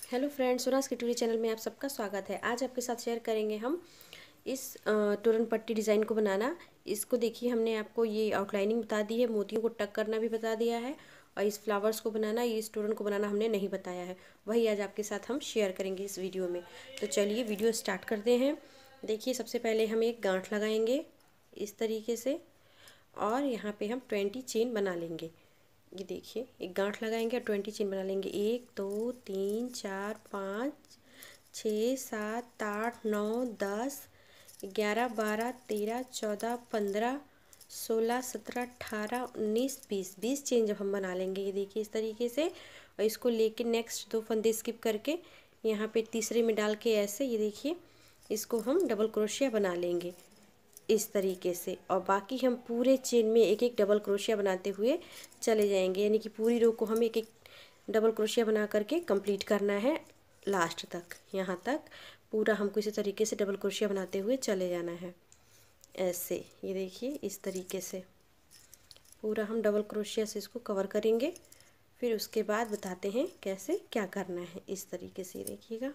Hello friends, Suraj किटूरी channel में आप सबका स्वागत है। आज आपके साथ शेयर करेंगे हम इस तोरण पट्टी डिज़ाइन को बनाना। इसको देखिए, हमने आपको ये आउटलाइनिंग बता दी है, मोतियों को टक करना भी बता दिया है, और इस फ्लावर्स को बनाना, इस तोरण को बनाना हमने नहीं बताया है। वही आज आपके साथ हम शेयर करेंगे इस वीडियो में। तो चलिए वीडियो स्टार्ट करते हैं। देखिए, सबसे पहले हम एक गांठ लगाएंगे इस तरीके से, और यहाँ पे हम 20 चेन बना लेंगे। ये देखिए, एक गांठ लगाएंगे और 20 चेन बना लेंगे। 1 2 3 4 5 6 7 8 9 10 11 12 13 14 15 16 17 18 19 20 चेन जब हम बना लेंगे, ये देखिए इस तरीके से। और इसको लेके नेक्स्ट 2 फंदे स्किप करके यहाँ पे तीसरे में डाल के ऐसे, ये देखिए, इसको हम डबल क्रोशिया बना लेंगे इस तरीके से। और बाकी हम पूरे चेन में एक एक डबल क्रोशिया बनाते हुए चले जाएंगे, यानी कि पूरी रो को हम एक एक डबल क्रोशिया बना करके कंप्लीट करना है लास्ट तक। यहाँ तक पूरा हमको इसी तरीके से डबल क्रोशिया बनाते हुए चले जाना है ऐसे। ये देखिए इस तरीके से पूरा हम डबल क्रोशिया से इसको कवर करेंगे। फिर उसके बाद बताते हैं कैसे क्या करना है। इस तरीके से देखिएगा,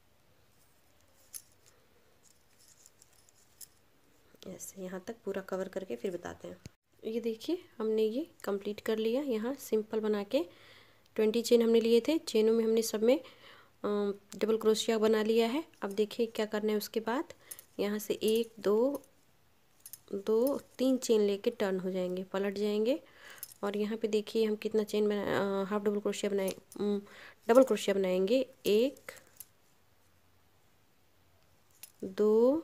ऐसे यहाँ तक पूरा कवर करके फिर बताते हैं। ये देखिए, हमने ये कंप्लीट कर लिया। यहाँ सिंपल बना के 20 चेन हमने लिए थे, चेनों में हमने सब में डबल क्रोशिया बना लिया है। अब देखिए क्या करना है। उसके बाद यहाँ से 1 2 2 3 चेन लेके टर्न हो जाएंगे, पलट जाएंगे। और यहाँ पे देखिए हम कितना चेन बना, हाफ डबल क्रोशिया बनाए, डबल क्रोशिया बनाएंगे। 1 2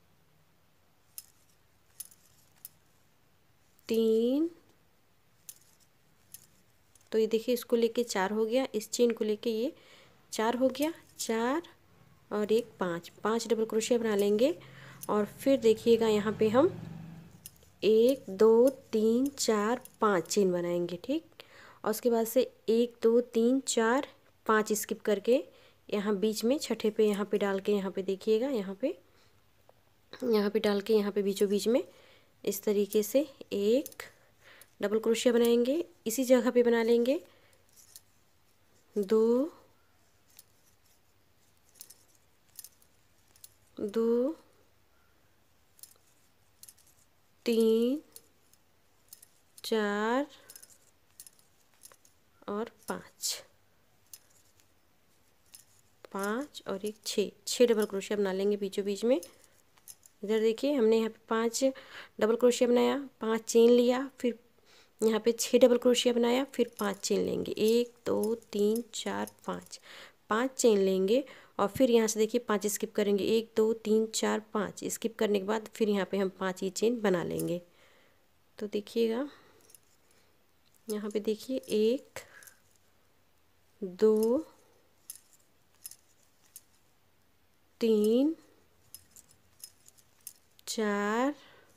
3, तो ये देखिए इसको लेके 4 हो गया, इस चेन को लेके ये 4 हो गया, 4 और 1 5 डबल क्रोशिया बना लेंगे। और फिर देखिएगा यहाँ पे हम 1 2 3 4 5 चेन बनाएंगे, ठीक। और उसके बाद से 1 2 3 4 5 स्किप करके यहाँ बीच में छठे पे यहाँ पे डाल के, यहाँ पे देखिएगा, यहाँ पे डाल के यहाँ पे बीचों बीच में इस तरीके से एक डबल क्रोशिया बनाएंगे, इसी जगह पे बना लेंगे। 2 2 3 4 और 5 और एक 6 डबल क्रोशिया बना लेंगे बीचों बीच में। इधर देखिए, हमने यहाँ पे 5 डबल क्रोशिया बनाया, 5 चेन लिया, फिर यहाँ पे 6 डबल क्रोशिया बनाया, फिर 5 चेन लेंगे। 1 2 3 4 5 चेन लेंगे। और फिर यहाँ से देखिए 5 स्किप करेंगे, 1 2 3 4 5 स्किप करने के बाद फिर यहाँ पे हम 5 ही चेन बना लेंगे। तो देखिएगा, यहाँ पे देखिए 1 2 3 4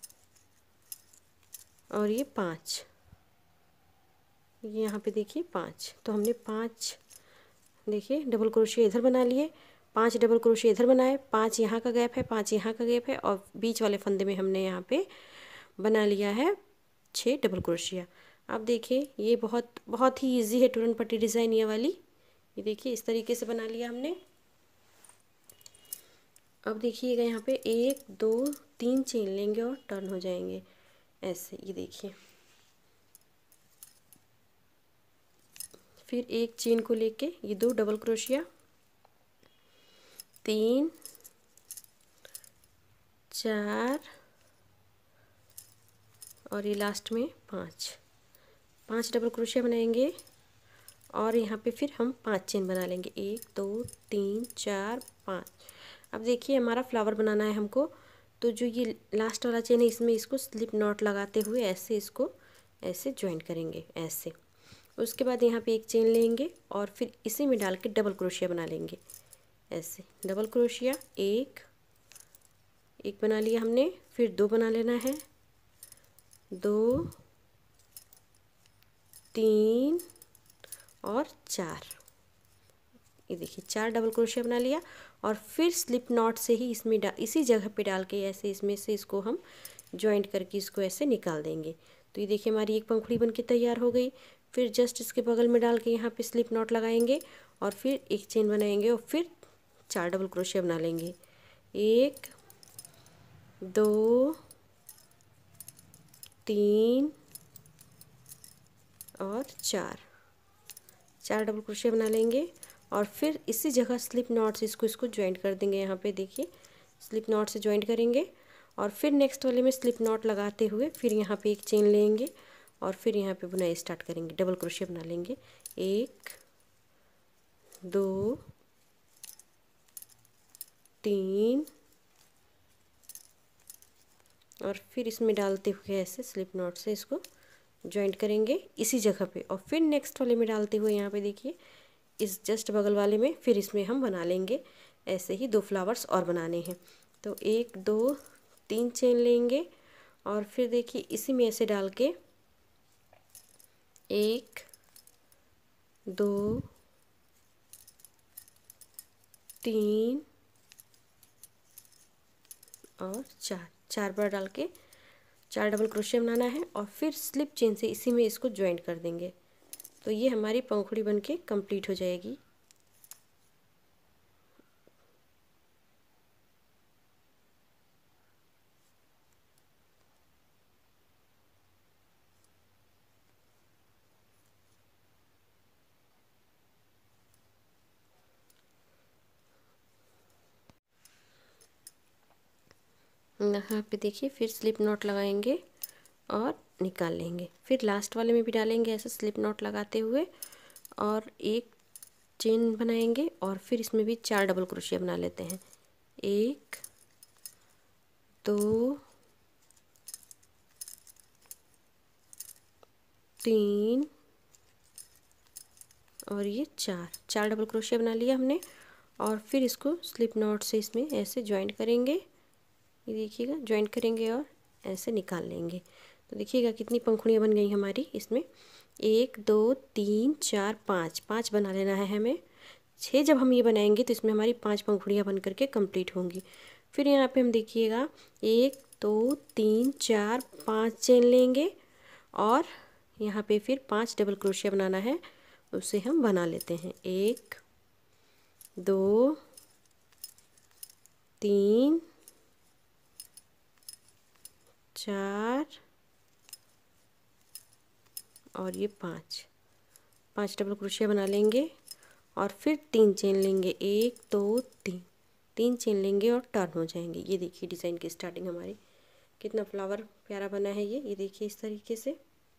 और ये 5, यहाँ पे देखिए 5। तो हमने 5 देखिए डबल क्रोशिया इधर बना लिए, 5 डबल क्रोशिया इधर बनाए, 5 यहाँ का गैप है, 5 यहाँ का गैप है, और बीच वाले फंदे में हमने यहाँ पे बना लिया है 6 डबल क्रोशिया। अब देखिए ये बहुत ही इजी है तोरण पट्टी डिज़ाइन ये वाली। ये देखिए इस तरीके से बना लिया हमने। अब देखिएगा, यहाँ पे 1 2 3 चेन लेंगे और टर्न हो जाएंगे ऐसे। ये देखिए, फिर एक चेन को लेके ये 2 डबल क्रोशिया, 3 4 और ये लास्ट में 5 डबल क्रोशिया बनाएंगे। और यहाँ पे फिर हम 5 चेन बना लेंगे, 1 2 3 4 5। अब देखिए हमारा फ्लावर बनाना है हमको, तो जो ये लास्ट वाला चेन है इसमें इसको स्लिप नॉट लगाते हुए ऐसे इसको ऐसे ज्वाइंट करेंगे ऐसे। उसके बाद यहाँ पे एक चेन लेंगे और फिर इसी में डाल के डबल क्रोशिया बना लेंगे ऐसे। डबल क्रोशिया एक बना लिया हमने, फिर 2 बना लेना है, 2 3 और 4। ये देखिए 4 डबल क्रोशिया बना लिया। और फिर स्लिप नॉट से ही इसमें इसी जगह पे डाल के ऐसे इसमें से इसको हम ज्वाइंट करके इसको ऐसे निकाल देंगे। तो ये देखिए हमारी एक पंखुड़ी बन के तैयार हो गई। फिर जस्ट इसके बगल में डाल के यहाँ पे स्लिप नॉट लगाएंगे और फिर एक चेन बनाएंगे और फिर 4 डबल क्रोशिया बना लेंगे। 1 2 3 और 4 डबल क्रोशिया बना लेंगे और फिर इसी जगह स्लिप नॉट से इसको ज्वाइंट कर देंगे। यहाँ पे देखिए स्लिप नॉट से ज्वाइंट करेंगे और फिर नेक्स्ट वाले में स्लिप नॉट लगाते हुए फिर यहाँ पे एक चेन लेंगे और फिर यहाँ पे बुनाई स्टार्ट करेंगे। डबल क्रोशिया बना लेंगे। 1 2 3 और फिर इसमें डालते हुए ऐसे स्लिप नॉट से इसको ज्वाइंट करेंगे इसी जगह पे और फिर नेक्स्ट वाले में डालते हुए यहाँ पे देखिए इस जस्ट बगल वाले में फिर इसमें हम बना लेंगे। ऐसे ही 2 फ्लावर्स और बनाने हैं। तो 1 2 3 चेन लेंगे और फिर देखिए इसी में ऐसे डाल के 1 2 3 और 4 बार डाल के 4 डबल क्रोशिया बनाना है और फिर स्लिप चेन से इसी में इसको ज्वाइंट कर देंगे। तो ये हमारी पंखुड़ी बनके कंप्लीट हो जाएगी। यहाँ पे देखिए फिर स्लिप नॉट लगाएंगे और निकाल लेंगे। फिर लास्ट वाले में भी डालेंगे ऐसे स्लिप नॉट लगाते हुए और एक चेन बनाएंगे और फिर इसमें भी 4 डबल क्रोशिया बना लेते हैं। 1 2 3 और ये 4 डबल क्रोशिया बना लिया हमने और फिर इसको स्लिप नॉट से इसमें ऐसे ज्वाइंट करेंगे। ये देखिएगा ज्वाइंट करेंगे और ऐसे निकाल लेंगे। तो देखिएगा कितनी पंखुड़ियाँ बन गई हमारी इसमें। 1 2 3 4 5 बना लेना है हमें। 6 जब हम ये बनाएंगे तो इसमें हमारी 5 पंखुड़ियाँ बन करके कंप्लीट होंगी। फिर यहाँ पे हम देखिएगा 1 2 3 4 5 चेन लेंगे और यहाँ पे फिर 5 डबल क्रोशिया बनाना है। उसे हम बना लेते हैं। 1 2 3 4 और ये 5 डबल क्रोशिया बना लेंगे और फिर 3 चेन लेंगे। 1 2 3 चेन लेंगे और टर्न हो जाएंगे। ये देखिए डिज़ाइन की स्टार्टिंग हमारी कितना फ्लावर प्यारा बना है। ये देखिए इस तरीके से।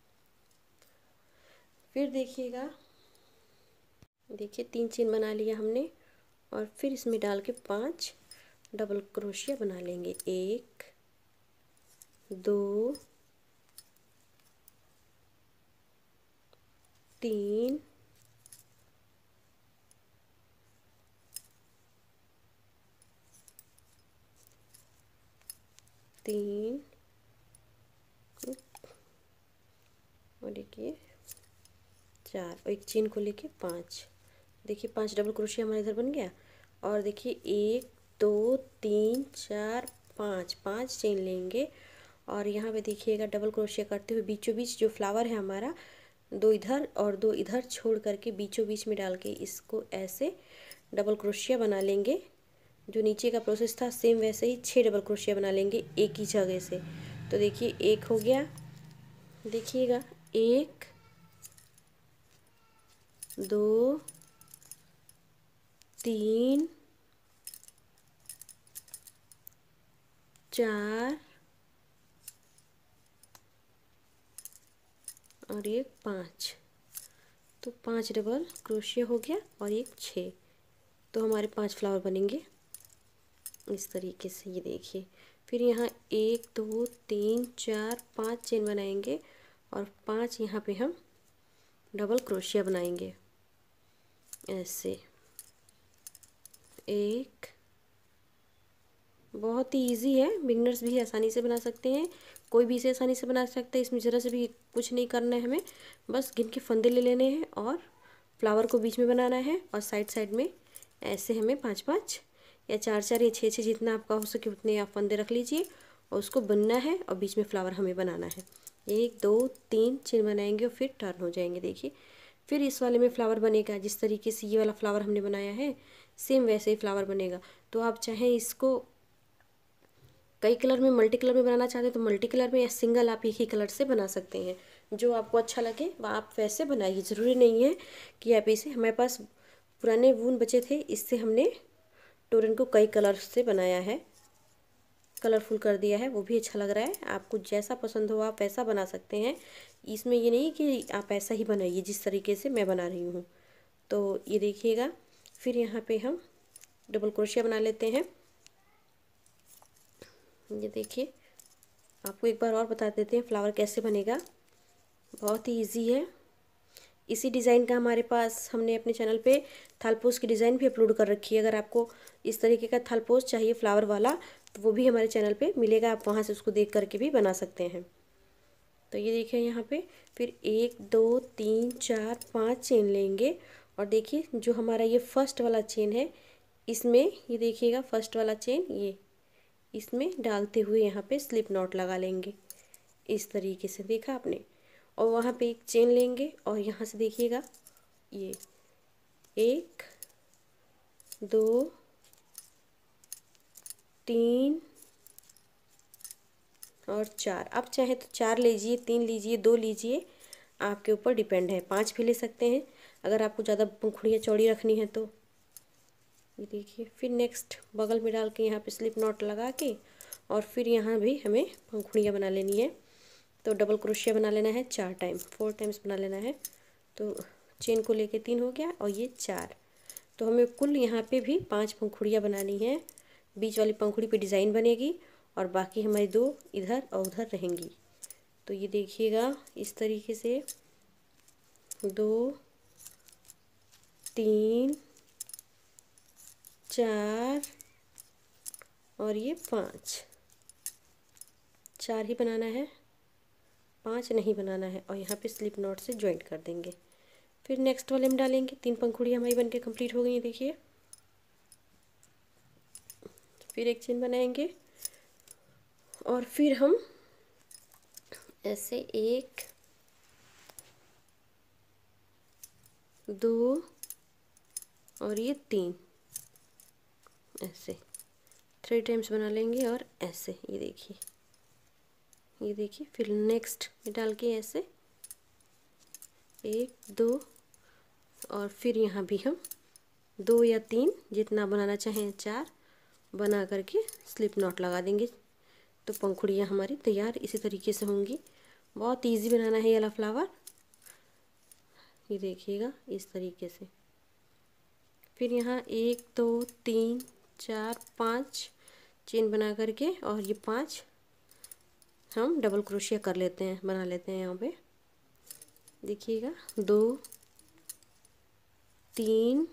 फिर देखिएगा देखिए 3 चेन बना लिया हमने और फिर इसमें डाल के 5 डबल क्रोशिया बना लेंगे। 1 2 3 3 और देखिए 4 और एक चेन को लेके 5। देखिए 5 डबल क्रोशिया हमारे इधर बन गया और देखिए 1 2 3 4 5 चेन लेंगे और यहाँ पे देखिएगा डबल क्रोशिया करते हुए बीचों बीच जो फ्लावर है हमारा 2 इधर और 2 इधर छोड़ करके बीचों बीच में डाल के इसको ऐसे डबल क्रोशिया बना लेंगे। जो नीचे का प्रोसेस था सेम वैसे ही 6 डबल क्रोशिया बना लेंगे एक ही जगह से। तो देखिए एक हो गया, देखिएगा 1 2 3 4 और ये 5। तो 5 डबल क्रोशिया हो गया और एक 6। तो हमारे 5 फ्लावर बनेंगे इस तरीके से। ये देखिए फिर यहाँ 1 2 3 4 5 चेन बनाएंगे और 5 यहाँ पे हम डबल क्रोशिया बनाएंगे ऐसे। एक बहुत ही इजी है, बिगनर्स भी आसानी से बना सकते हैं, कोई भी इसे आसानी से बना सकते हैं। इसमें ज़रा से भी कुछ नहीं करना है हमें, बस गिन के फंदे ले लेने हैं और फ्लावर को बीच में बनाना है और साइड साइड में ऐसे हमें 5 या 4 या 6 जितना आपका हो सके उतने आप फंदे रख लीजिए और उसको बनना है और बीच में फ्लावर हमें बनाना है। 1 2 3 चेन बनाएंगे और फिर टर्न हो जाएंगे। देखिए फिर इस वाले में फ्लावर बनेगा जिस तरीके से ये वाला फ्लावर हमने बनाया है, सेम वैसे ही फ्लावर बनेगा। तो आप चाहें इसको कई कलर में, मल्टी कलर में बनाना चाहते हैं तो मल्टी कलर में, या सिंगल आप एक ही कलर से बना सकते हैं। जो आपको अच्छा लगे वह आप वैसे बनाइए। ज़रूरी नहीं है कि आप इसे, हमारे पास पुराने वून बचे थे, इससे हमने तोरण को कई कलर से बनाया है, कलरफुल कर दिया है, वो भी अच्छा लग रहा है। आपको जैसा पसंद हो आप वैसा बना सकते हैं। इसमें ये नहीं कि आप ऐसा ही बनाइए जिस तरीके से मैं बना रही हूँ। तो ये देखिएगा। फिर यहाँ पे हम डबल क्रोशिया बना लेते हैं। ये देखिए, आपको एक बार और बता देते हैं फ्लावर कैसे बनेगा। बहुत ही इजी है। इसी डिज़ाइन का हमारे पास, हमने अपने चैनल पे थालपोज की डिज़ाइन भी अपलोड कर रखी है। अगर आपको इस तरीके का थालपोज चाहिए फ्लावर वाला तो वो भी हमारे चैनल पे मिलेगा, आप वहाँ से उसको देख करके भी बना सकते हैं। तो ये देखिए यहाँ पे फिर 1 2 3 4 5 चेन लेंगे। और देखिए जो हमारा ये फर्स्ट वाला चेन है, इसमें ये देखिएगा फर्स्ट वाला चेन, ये इसमें डालते हुए यहाँ पे स्लिप नॉट लगा लेंगे इस तरीके से, देखा आपने। और वहाँ पे एक चेन लेंगे और यहाँ से देखिएगा ये 1 2 3 और 4। आप चाहे तो 4 लीजिए, 3 लीजिए, 2 लीजिए, आपके ऊपर डिपेंड है। 5 भी ले सकते हैं अगर आपको ज़्यादा पंखुड़ियाँ चौड़ी रखनी है तो। ये देखिए, फिर नेक्स्ट बगल में डाल के यहाँ पे स्लिप नॉट लगा के और फिर यहाँ भी हमें पंखुड़ियाँ बना लेनी है। तो डबल क्रोशिया बना लेना है 4 टाइम, 4 टाइम्स बना लेना है। तो चेन को लेके 3 हो गया और ये 4। तो हमें कुल यहाँ पे भी 5 पंखुड़ियाँ बनानी है। बीच वाली पंखुड़ी पे डिज़ाइन बनेगी और बाकी हमारी 2 इधर और उधर रहेंगी। तो ये देखिएगा इस तरीके से 2 3 4 और ये 5, 4 ही बनाना है, 5 नहीं बनाना है। और यहाँ पे स्लिप नॉट से जॉइंट कर देंगे। फिर नेक्स्ट वाले में डालेंगे। 3 पंखुड़ियाँ हमारी बनके कंप्लीट हो गई हैं, देखिए। फिर एक चेन बनाएंगे और फिर हम ऐसे 1 2 और ये 3 ऐसे 3 टाइम्स बना लेंगे और ऐसे, ये देखिए, ये देखिए। फिर नेक्स्ट में डाल के ऐसे 1 2 और फिर यहाँ भी हम 2 या 3 जितना बनाना चाहें 4 बना करके स्लिप नॉट लगा देंगे। तो पंखुड़ियाँ हमारी तैयार इसी तरीके से होंगी। बहुत इजी बनाना है ये वाला फ्लावर, ये देखिएगा इस तरीके से। फिर यहाँ 1 2 3 4 5 चेन बना करके और ये 5 हम डबल क्रोशिया कर लेते हैं, बना लेते हैं यहाँ पे। देखिएगा 2 3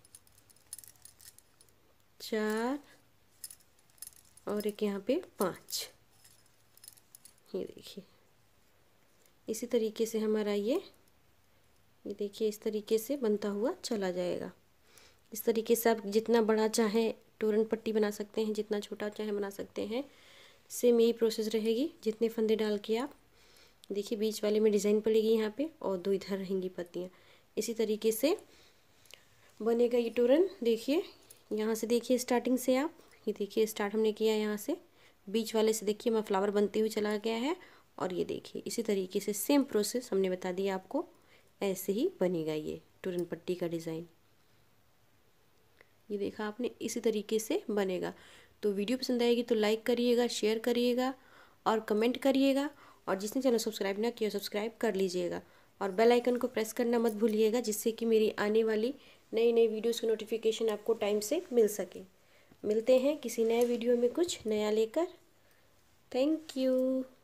4 और एक यहाँ पे 5, ये देखिए। इसी तरीके से हमारा ये देखिए इस तरीके से बनता हुआ चला जाएगा। इस तरीके से आप जितना बड़ा चाहें तोरण पट्टी बना सकते हैं, जितना छोटा चाहें बना सकते हैं। सेम यही प्रोसेस रहेगी। जितने फंदे डाल के आप देखिए बीच वाले में डिज़ाइन पड़ेगी यहाँ पे और 2 इधर रहेंगी पत्तियाँ। इसी तरीके से बनेगा ये तोरण। देखिए यहाँ से, देखिए स्टार्टिंग से आप ये देखिए, स्टार्ट हमने किया यहाँ से, बीच वाले से देखिए हमारा फ्लावर बनते हुए चला गया है। और ये देखिए इसी तरीके से सेम प्रोसेस हमने बता दिया आपको, ऐसे ही बनेगा ये तोरण पट्टी का डिज़ाइन। ये देखा आपने, इसी तरीके से बनेगा। तो वीडियो पसंद आएगी तो लाइक करिएगा, शेयर करिएगा और कमेंट करिएगा। और जिसने चैनल सब्सक्राइब ना किया सब्सक्राइब कर लीजिएगा और बेल आइकन को प्रेस करना मत भूलिएगा, जिससे कि मेरी आने वाली नई नई वीडियोस की नोटिफिकेशन आपको टाइम से मिल सके। मिलते हैं किसी नए वीडियो में कुछ नया लेकर। Thank you.